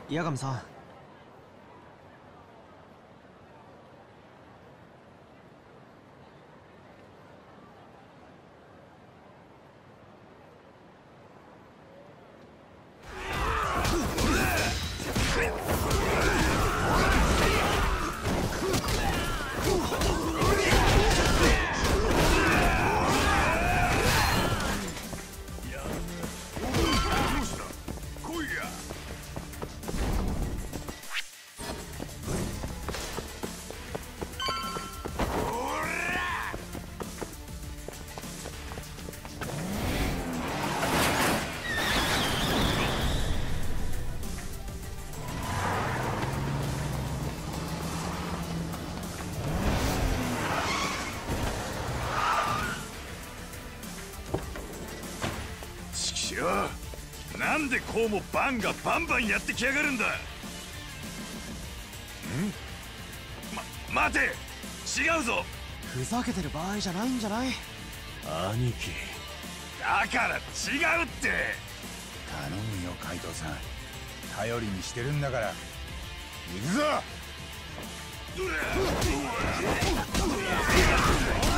八神さん。 なんでこうもバンがバンバンやってきやがるんだ。待て、違うぞ。 ふざけてる場合じゃないんじゃない？ 兄貴、 だから違うって。 頼むよ海藤さん、頼りにしてるんだから。行くぞ。